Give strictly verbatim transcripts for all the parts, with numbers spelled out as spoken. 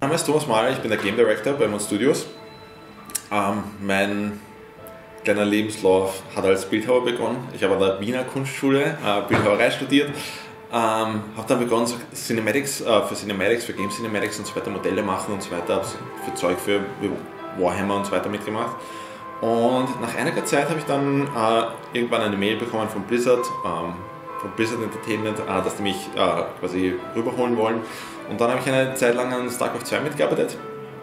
Mein Name ist Thomas Mahler, ich bin der Game Director bei Mon Studios. Ähm, mein kleiner Lebenslauf hat als Bildhauer begonnen. Ich habe an der Wiener Kunstschule äh, Bildhauerei studiert. Ähm, habe dann begonnen, so Cinematics, äh, für Cinematics, für Game Cinematics und so weiter, Modelle machen und so weiter, habe für Zeug für Warhammer und so weiter mitgemacht. Und nach einiger Zeit habe ich dann äh, irgendwann eine Mail bekommen von Blizzard, ähm, von Blizzard Entertainment, äh, dass die mich äh, quasi rüberholen wollen. Und dann habe ich eine Zeit lang an StarCraft zwei mitgearbeitet.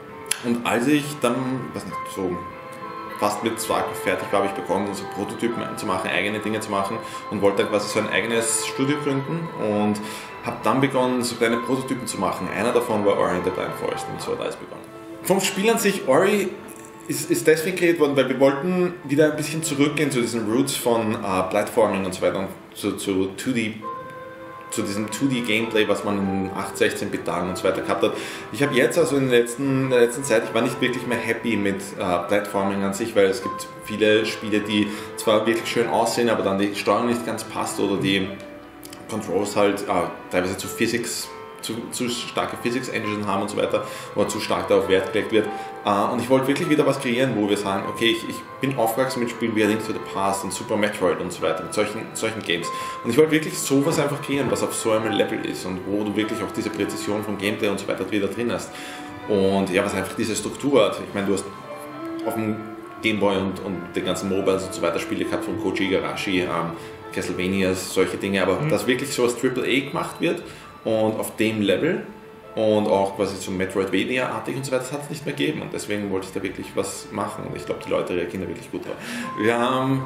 Und als ich dann, weiß nicht, so fast mit StarCraft fertig war, habe ich begonnen, so Prototypen zu machen, eigene Dinge zu machen und wollte quasi so ein eigenes Studio gründen und habe dann begonnen, so kleine Prototypen zu machen. Einer davon war Ori and the Blind Forest und so hat alles begonnen. Vom Spiel an sich, Ori ist, ist deswegen kreiert worden, weil wir wollten wieder ein bisschen zurückgehen zu diesen Roots von äh, Platforming und so weiter und zu, zu zwei D zu diesem zwei D-Gameplay, was man in acht, sechzehn Bit Tagen und so weiter gehabt hat. Ich habe jetzt also in der letzten, in der letzten Zeit, ich war nicht wirklich mehr happy mit äh, Platforming an sich, weil es gibt viele Spiele, die zwar wirklich schön aussehen, aber dann die Steuerung nicht ganz passt oder die Controls halt äh, teilweise zu Physics, zu, zu starke Physics Engine haben und so weiter, oder zu stark darauf Wert gelegt wird. Uh, und ich wollte wirklich wieder was kreieren, wo wir sagen, okay, ich, ich bin aufgewachsen mit Spielen wie A Link to the Past und Super Metroid und so weiter, mit solchen, solchen Games. Und ich wollte wirklich sowas einfach kreieren, was auf so einem Level ist und wo du wirklich auch diese Präzision vom Gameplay und so weiter wieder drin hast. Und ja, was einfach diese Struktur hat. Ich meine, du hast auf dem Gameboy und, und den ganzen Mobiles und so weiter Spiele gehabt von Koji Igarashi, ähm, Castlevanias, solche Dinge, aber mhm. dass wirklich sowas Triple A gemacht wird und auf dem Level und auch quasi so Metroidvania-artig und so weiter, das hat es nicht mehr gegeben und deswegen wollte ich da wirklich was machen und ich glaube, die Leute reagieren da wirklich gut drauf. Wir haben,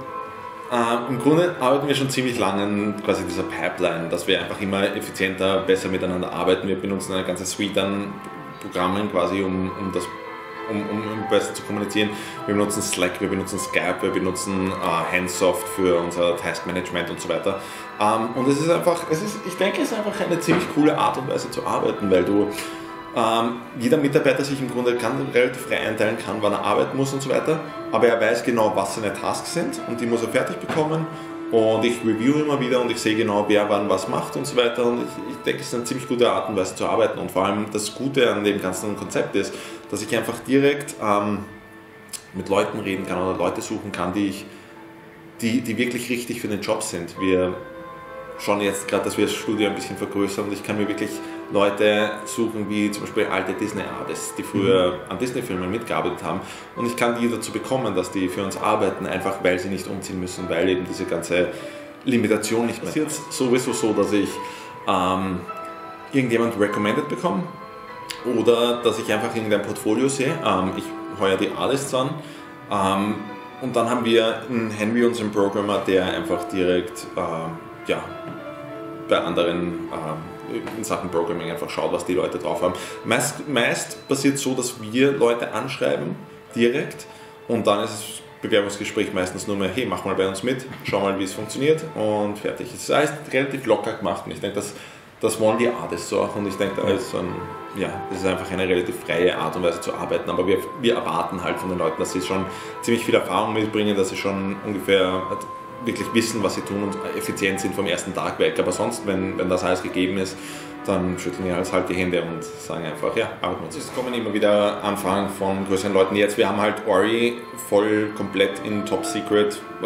äh, im Grunde arbeiten wir schon ziemlich lange an quasi dieser Pipeline, dass wir einfach immer effizienter, besser miteinander arbeiten. Wir benutzen eine ganze Suite an Programmen quasi, um, um das Um, um, um besser zu kommunizieren. Wir benutzen Slack, wir benutzen Skype, wir benutzen äh, Handsoft für unser Taskmanagement und so weiter. Ähm, und es ist einfach, es ist, ich denke, es ist einfach eine ziemlich coole Art und Weise zu arbeiten, weil du ähm, jeder Mitarbeiter sich im Grunde kann, relativ frei einteilen kann, wann er arbeiten muss und so weiter, aber er weiß genau, was seine Tasks sind und die muss er fertig bekommen. Und ich review immer wieder und ich sehe genau, wer wann was macht und so weiter. Und ich, ich denke, es ist eine ziemlich gute Art und Weise zu arbeiten. Und vor allem das Gute an dem ganzen Konzept ist, dass ich einfach direkt ähm, mit Leuten reden kann oder Leute suchen kann, die, ich, die, die wirklich richtig für den Job sind. Wir schauen jetzt gerade, dass wir das Studio ein bisschen vergrößern und ich kann mir wirklich Leute suchen, wie zum Beispiel alte Disney-Artists, die früher an Disney-Filmen mitgearbeitet haben und ich kann die dazu bekommen, dass die für uns arbeiten, einfach weil sie nicht umziehen müssen, weil eben diese ganze Limitation nicht mehr ist. Jetzt sowieso so, dass ich ähm, irgendjemand recommended bekomme oder dass ich einfach irgendein Portfolio sehe. Ähm, ich heuere die Artists an ähm, und dann haben wir einen Henry, unseren Programmer, der einfach direkt äh, ja, bei anderen äh, in Sachen Programming einfach schaut, was die Leute drauf haben. Meist, meist passiert so, dass wir Leute anschreiben, direkt, und dann ist das Bewerbungsgespräch meistens nur mehr, hey, mach mal bei uns mit, schau mal, wie es funktioniert und fertig. Es ist alles relativ locker gemacht und ich denke, das, das wollen die Artists so auch und ich denke, da ist, ähm, ja, das ist einfach eine relativ freie Art und Weise zu arbeiten, aber wir, wir erwarten halt von den Leuten, dass sie schon ziemlich viel Erfahrung mitbringen, dass sie schon ungefähr wirklich wissen, was sie tun und effizient sind vom ersten Tag weg. Aber sonst, wenn, wenn das alles gegeben ist, dann schütteln wir alles halt die Hände und sagen einfach, ja, arbeiten wir uns. Es kommen immer wieder Anfragen von größeren Leuten. Jetzt, wir haben halt Ori voll komplett in Top Secret, äh,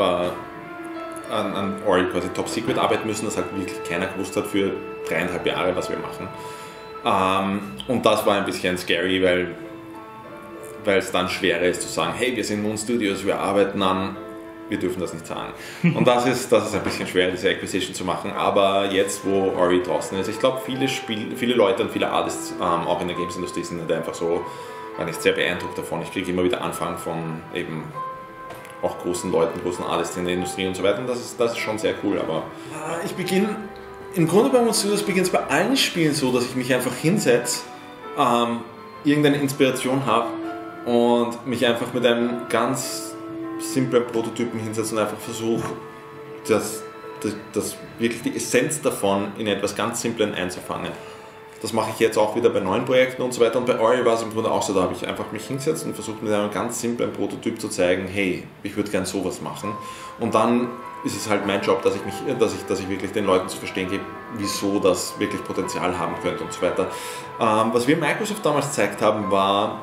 an, an Ori quasi Top Secret arbeiten müssen, das halt wirklich keiner gewusst hat für dreieinhalb Jahre, was wir machen. Ähm, und das war ein bisschen scary, weil weil es dann schwerer ist zu sagen, hey, wir sind Mon Studios, wir arbeiten an, wir dürfen das nicht sagen. Und das ist, das ist ein bisschen schwer, diese Acquisition zu machen, aber jetzt, wo Ori draußen ist, ich glaube, viele, viele Leute und viele Artists, ähm, auch in der Games-Industrie, sind halt einfach so, war nicht sehr beeindruckt davon. Ich kriege immer wieder Anfragen von eben auch großen Leuten, großen Artists in der Industrie und so weiter und das ist, das ist schon sehr cool, aber ich beginne, im Grunde bei uns beginnt es bei allen Spielen so, dass ich mich einfach hinsetze, ähm, irgendeine Inspiration habe und mich einfach mit einem ganz simplen Prototypen hinsetzen und einfach versuche, das, das, das wirklich die Essenz davon in etwas ganz Simplen einzufangen. Das mache ich jetzt auch wieder bei neuen Projekten und so weiter. Und bei Ori war es im Grunde auch so, da habe ich einfach mich hingesetzt und versucht mit einem ganz simplen Prototyp zu zeigen, hey, ich würde gern sowas machen. Und dann ist es halt mein Job, dass ich, mich, dass ich, dass ich wirklich den Leuten zu verstehen gebe, wieso das wirklich Potenzial haben könnte und so weiter. Ähm, was wir Microsoft damals gezeigt haben, war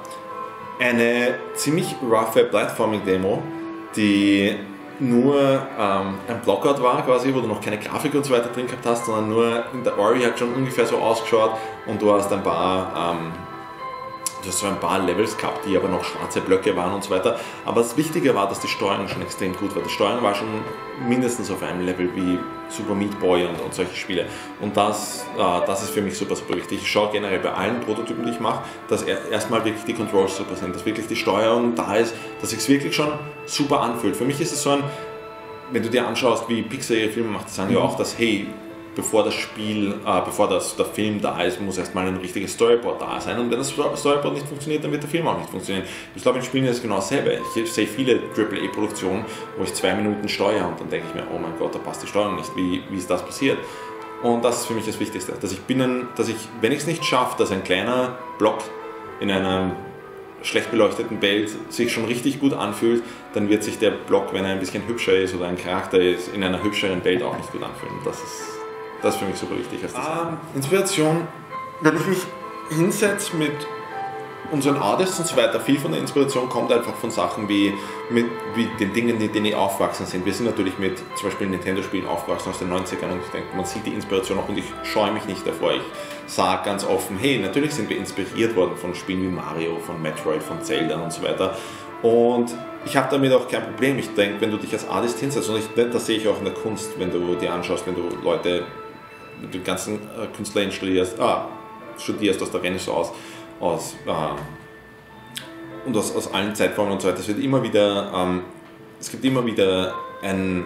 eine ziemlich roughe Platforming-Demo, die nur ähm, ein Blockout war, quasi, wo du noch keine Grafik und so weiter drin gehabt hast, sondern nur in der Ori hat schon ungefähr so ausgeschaut und du hast ein paar, ähm, du hast so ein paar Levels gehabt, die aber noch schwarze Blöcke waren und so weiter. Aber das Wichtige war, dass die Steuerung schon extrem gut war. Die Steuerung war schon mindestens auf einem Level wie Super Meat Boy und, und solche Spiele. Und das, äh, das ist für mich super, super wichtig. Ich schaue generell bei allen Prototypen, die ich mache, dass er, erstmal wirklich die Controls super sind, dass wirklich die Steuerung da ist, dass sich es wirklich schon super anfühlt. Für mich ist es so ein, wenn du dir anschaust, wie Pixar ihre Filme macht, die sagen mhm. ja auch, dass hey, bevor das Spiel, äh, bevor das, der Film da ist, muss erstmal ein richtiges Storyboard da sein. Und wenn das Storyboard nicht funktioniert, dann wird der Film auch nicht funktionieren. Ich glaube, in Spielen ist es genau dasselbe. Ich sehe viele Triple A-Produktionen, wo ich zwei Minuten steuere und dann denke ich mir, oh mein Gott, da passt die Steuerung nicht. Wie, wie ist das passiert? Und das ist für mich das Wichtigste. Dass ich binnen, dass ich, wenn ich es nicht schaffe, dass ein kleiner Block in einem schlecht beleuchteten Welt sich schon richtig gut anfühlt, dann wird sich der Block, wenn er ein bisschen hübscher ist oder ein Charakter ist, in einer hübscheren Welt auch nicht gut anfühlen. Das ist Das ist für mich super wichtig. Ah, Inspiration, wenn ich mich hinsetze mit unseren Artists und so weiter, viel von der Inspiration kommt einfach von Sachen wie, mit, wie den Dingen, mit denen die aufgewachsen sind. Wir sind natürlich mit zum Beispiel Nintendo-Spielen aufgewachsen aus den neunzigern und ich denke, man sieht die Inspiration auch und ich scheue mich nicht davor. Ich sage ganz offen, hey, natürlich sind wir inspiriert worden von Spielen wie Mario, von Metroid, von Zelda und so weiter. Und ich habe damit auch kein Problem. Ich denke, wenn du dich als Artist hinsetzt, und ich, das sehe ich auch in der Kunst, wenn du dir anschaust, wenn du Leute, die ganzen Künstler studierst, ah, studierst aus der Renaissance, aus, äh, und aus, aus allen Zeitformen und so weiter. Es wird immer wieder, ähm, es gibt immer wieder ein,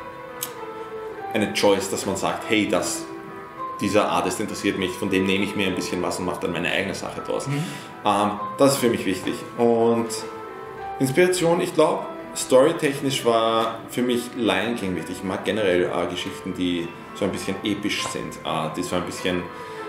eine Choice, dass man sagt, hey, das, dieser Artist interessiert mich, von dem nehme ich mir ein bisschen was und mache dann meine eigene Sache draus. Mhm. Ähm, das ist für mich wichtig. Und Inspiration, ich glaube, storytechnisch war für mich Lion King wichtig. Ich mag generell äh, Geschichten, die so ein bisschen episch sind, äh, die so ein bisschen,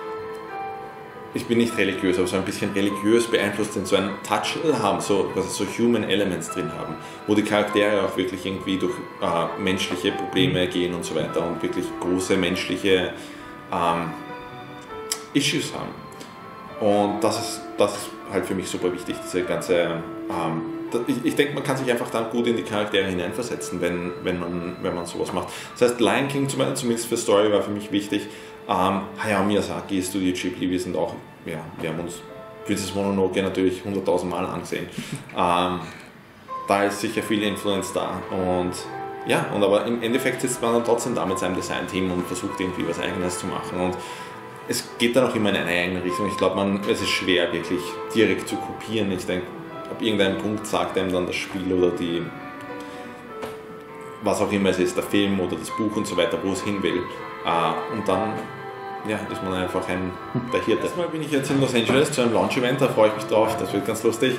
ich bin nicht religiös, aber so ein bisschen religiös beeinflusst sind, so einen Touch haben, so, also so Human Elements drin haben, wo die Charaktere auch wirklich irgendwie durch äh, menschliche Probleme gehen und so weiter und wirklich große menschliche ähm, Issues haben. Und das ist, das ist halt für mich super wichtig, diese ganze, ähm, ich, ich denke, man kann sich einfach dann gut in die Charaktere hineinversetzen, wenn, wenn, man, wenn man sowas macht. Das heißt, Lion King zumindest für Story war für mich wichtig. Ähm, Hayao Miyazaki, Studio Ghibli, wir sind auch, ja, wir haben uns Princess Mononoke natürlich hunderttausend Mal angesehen. ähm, da ist sicher viel Influence da und ja, und aber im Endeffekt sitzt man dann trotzdem da mit seinem Design-Team und versucht irgendwie was Eigenes zu machen und es geht dann auch immer in eine eigene Richtung. Ich glaube, es ist schwer, wirklich direkt zu kopieren. Ich denke, ab irgendeinem Punkt sagt einem dann das Spiel oder die, was auch immer es ist, der Film oder das Buch und so weiter, wo es hin will. Und dann ja, ist man einfach ein der Hirte. Erstmal bin ich jetzt in Los Angeles zu einem Launch-Event, da freue ich mich drauf, das wird ganz lustig.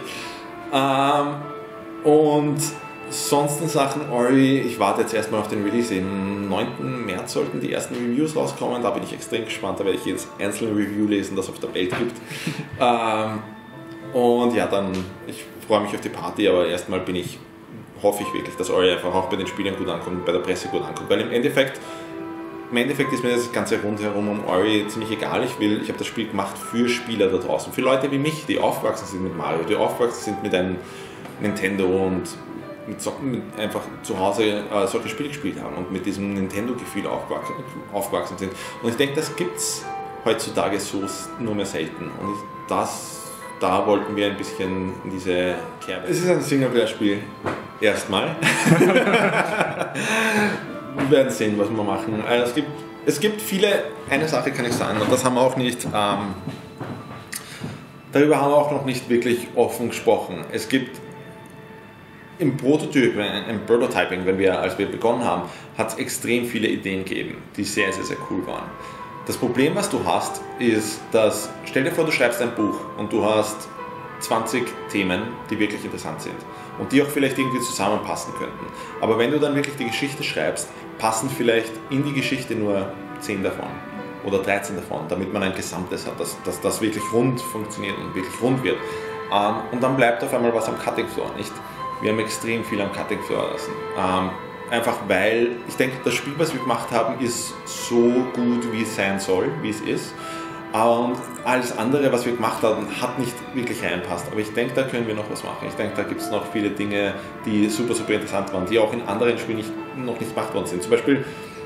Und sonst Sachen Ori, ich warte jetzt erstmal auf den Release. Am neunten März sollten die ersten Reviews rauskommen, da bin ich extrem gespannt, da werde ich jetzt einzelne Review lesen, das es auf der Welt gibt. ähm, und ja, dann, ich freue mich auf die Party, aber erstmal bin ich, hoffe ich wirklich, dass Ori einfach auch bei den Spielern gut ankommt und bei der Presse gut ankommt, weil im Endeffekt, im Endeffekt ist mir das ganze rundherum um Ori ziemlich egal. Ich will, ich habe das Spiel gemacht für Spieler da draußen, für Leute wie mich, die aufgewachsen sind mit Mario, die aufgewachsen sind mit einem Nintendo und Mit, mit einfach zu Hause äh, solche Spiele gespielt haben und mit diesem Nintendo-Gefühl aufgewachsen, aufgewachsen sind. Und ich denke, das gibt es heutzutage so nur mehr selten. Und ich, das, da wollten wir ein bisschen in diese Kerbe. Es ist ein Singleplayer-Spiel. Erstmal. Wir werden sehen, was wir machen. Also es, gibt, es gibt viele, eine Sache kann ich sagen, und das haben wir auch nicht, ähm, darüber haben wir auch noch nicht wirklich offen gesprochen. Es gibt im Prototyp, im Prototyping, wenn wir, als wir begonnen haben, hat es extrem viele Ideen gegeben, die sehr, sehr, sehr cool waren. Das Problem, was du hast, ist, dass, stell dir vor, du schreibst ein Buch und du hast zwanzig Themen, die wirklich interessant sind und die auch vielleicht irgendwie zusammenpassen könnten. Aber wenn du dann wirklich die Geschichte schreibst, passen vielleicht in die Geschichte nur zehn davon. oder dreizehn davon, damit man ein Gesamtes hat, dass, dass das wirklich rund funktioniert und wirklich rund wird. Ähm, und dann bleibt auf einmal was am Cutting Floor, nicht? Wir haben extrem viel am Cutting Floor lassen. Ähm, einfach weil, ich denke, das Spiel, was wir gemacht haben, ist so gut, wie es sein soll, wie es ist. Und alles andere, was wir gemacht haben, hat nicht wirklich reinpasst. Aber ich denke, da können wir noch was machen. Ich denke, da gibt es noch viele Dinge, die super, super interessant waren, die auch in anderen Spielen nicht, noch nicht gemacht worden sind. Zum Beispiel,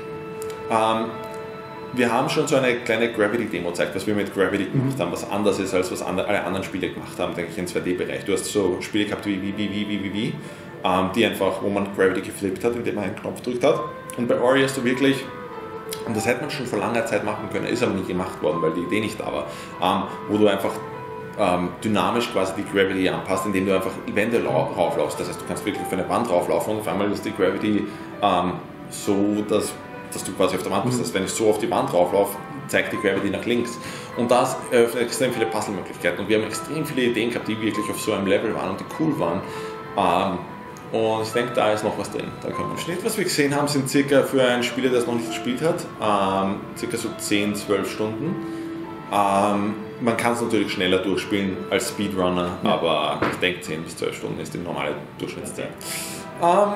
ähm, wir haben schon so eine kleine Gravity-Demo gezeigt, was wir mit Gravity gemacht haben, was anders ist, als was andre, alle anderen Spiele gemacht haben, denke ich, im zwei D-Bereich. Du hast so Spiele gehabt wie wie wie wie wie wie wie, ähm, die einfach, wo man Gravity geflippt hat, indem man einen Knopf gedrückt hat. Und bei Ori hast du wirklich, und das hätte man schon vor langer Zeit machen können, ist aber nicht gemacht worden, weil die Idee nicht da war, ähm, wo du einfach ähm, dynamisch quasi die Gravity anpasst, indem du einfach Wände rauflaufst. Das heißt, du kannst wirklich auf eine Wand rauflaufen und auf einmal ist die Gravity ähm, so, dass, dass du quasi auf der Wand bist. Mhm. Das heißt, wenn ich so auf die Wand rauflaufe, zeigt die Gravity nach links. Und das eröffnet extrem viele Puzzle-Möglichkeiten. Und wir haben extrem viele Ideen gehabt, die wirklich auf so einem Level waren und die cool waren. Ähm, Und ich denke, da ist noch was drin. Da kann man Schnitt, was wir gesehen haben, sind circa für einen Spieler, der es noch nicht gespielt hat, ähm, circa so zehn, zwölf Stunden. Ähm, man kann es natürlich schneller durchspielen als Speedrunner, ja. aber ich denke zehn bis zwölf Stunden ist die normale Durchschnittszeit. Ähm,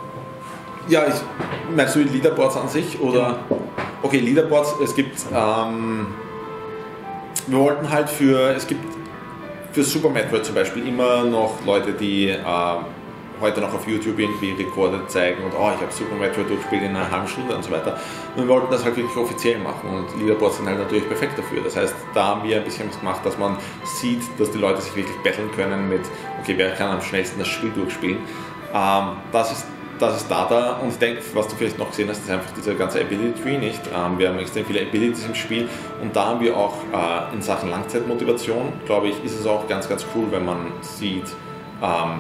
ja, ich, meinst du die Leaderboards an sich? Oder? Okay, Leaderboards, es gibt, ähm, wir wollten halt für, es gibt für Super Metroid zum Beispiel immer noch Leute, die äh, heute noch auf YouTube irgendwie Rekorde zeigen und oh, ich habe Super Metroid durchgespielt in einer halben Stunde und so weiter. Und wir wollten das halt wirklich offiziell machen und Leaderboards sind halt natürlich perfekt dafür. Das heißt, da haben wir ein bisschen was gemacht, dass man sieht, dass die Leute sich wirklich battlen können mit, okay, wer kann am schnellsten das Spiel durchspielen. Ähm, das ist Das ist da da und ich denke, was du vielleicht noch gesehen hast, ist einfach dieser ganze Ability Tree, nicht? Ähm, wir haben extrem viele Abilities im Spiel und da haben wir auch äh, in Sachen Langzeitmotivation, glaube ich, ist es auch ganz, ganz cool, wenn man sieht, ähm,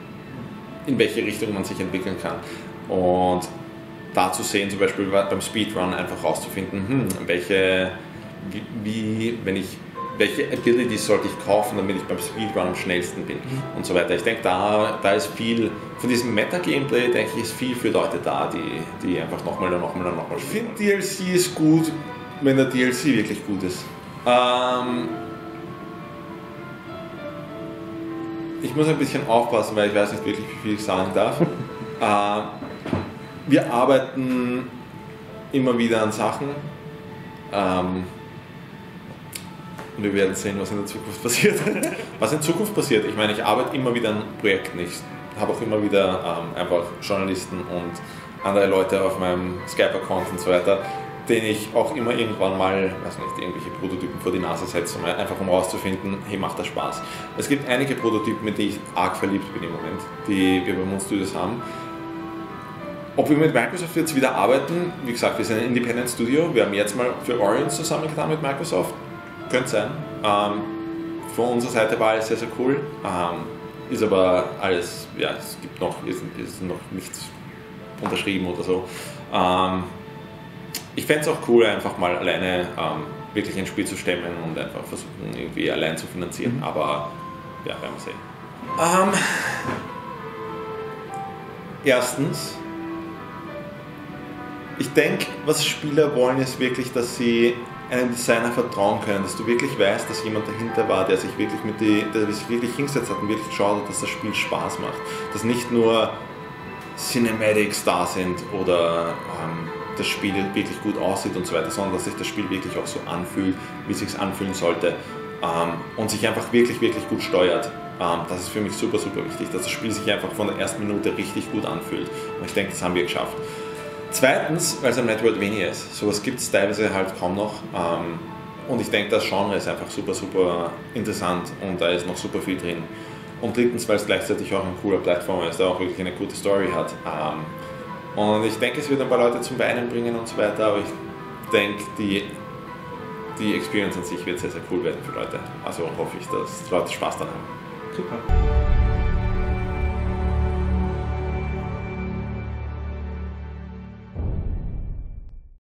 in welche Richtung man sich entwickeln kann. Und da zu sehen, zum Beispiel beim Speedrun einfach rauszufinden, hm, welche, wie, wie, wenn ich, welche Abilities sollte ich kaufen, damit ich beim Speedrun am schnellsten bin und so weiter. Ich denke, da, da ist viel, von diesem Meta-Gameplay, denke ich, ist viel für Leute da, die, die einfach nochmal und nochmal und nochmal spielen. Ich finde, D L C ist gut, wenn der D L C wirklich gut ist. Ähm, Ich muss ein bisschen aufpassen, weil ich weiß nicht wirklich, wie viel ich sagen darf. äh, wir arbeiten immer wieder an Sachen ähm, und wir werden sehen, was in der Zukunft passiert. Was in Zukunft passiert, ich meine, ich arbeite immer wieder an Projekten. Ich habe auch immer wieder ähm, einfach Journalisten und andere Leute auf meinem Skype-Account und so weiter, den ich auch immer irgendwann mal, weiß nicht, irgendwelche Prototypen vor die Nase setze, einfach um herauszufinden, hey, macht das Spaß. Es gibt einige Prototypen, mit denen ich arg verliebt bin im Moment, die wir bei Moon Studios haben. Ob wir mit Microsoft jetzt wieder arbeiten, wie gesagt, wir sind ein Independent Studio, wir haben jetzt mal für Origins zusammengetan mit Microsoft, könnte sein. Ähm, von unserer Seite war alles sehr, sehr cool, ähm, ist aber alles, ja, es gibt noch, ist, ist noch nichts unterschrieben oder so. Ähm, Ich fände es auch cool, einfach mal alleine ähm, wirklich ein Spiel zu stemmen und einfach versuchen, irgendwie allein zu finanzieren. Mhm. Aber ja, werden wir sehen. Ähm, erstens, ich denke, was Spieler wollen, ist wirklich, dass sie einem Designer vertrauen können, dass du wirklich weißt, dass jemand dahinter war, der sich wirklich mit die, der sich wirklich hingesetzt hat und wirklich geschaut hat, dass das Spiel Spaß macht. Dass nicht nur Cinematics da sind oder ähm, das Spiel wirklich gut aussieht und so weiter, sondern dass sich das Spiel wirklich auch so anfühlt, wie es sich anfühlen sollte ähm, und sich einfach wirklich, wirklich gut steuert. Ähm, das ist für mich super, super wichtig, dass das Spiel sich einfach von der ersten Minute richtig gut anfühlt und ich denke, das haben wir geschafft. Zweitens, weil es ein Metroidvania ist, sowas gibt es teilweise halt kaum noch ähm, und ich denke, das Genre ist einfach super, super interessant und da ist noch super viel drin. Und drittens, weil es gleichzeitig auch ein cooler Plattformer ist, der auch wirklich eine gute Story hat. Ähm, Und ich denke, es wird ein paar Leute zum Weinen bringen und so weiter, aber ich denke, die, die Experience an sich wird sehr, sehr cool werden für Leute. Also hoffe ich, dass Leute Spaß daran haben. Super.